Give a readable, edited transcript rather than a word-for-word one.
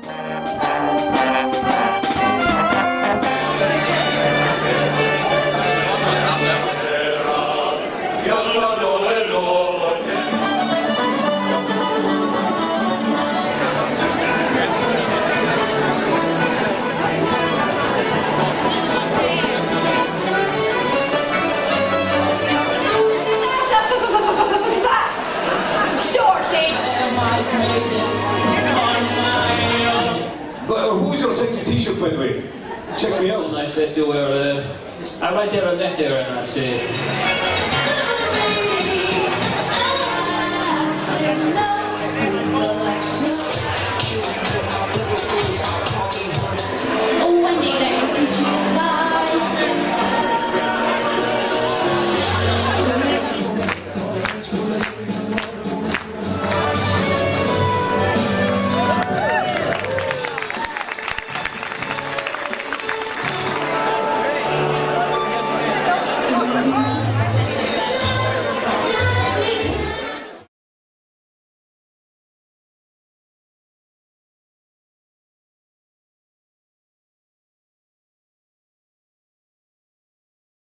Who's your sexy t-shirt, by the way? Check me out. And I said to her, I write her a letter and I say, I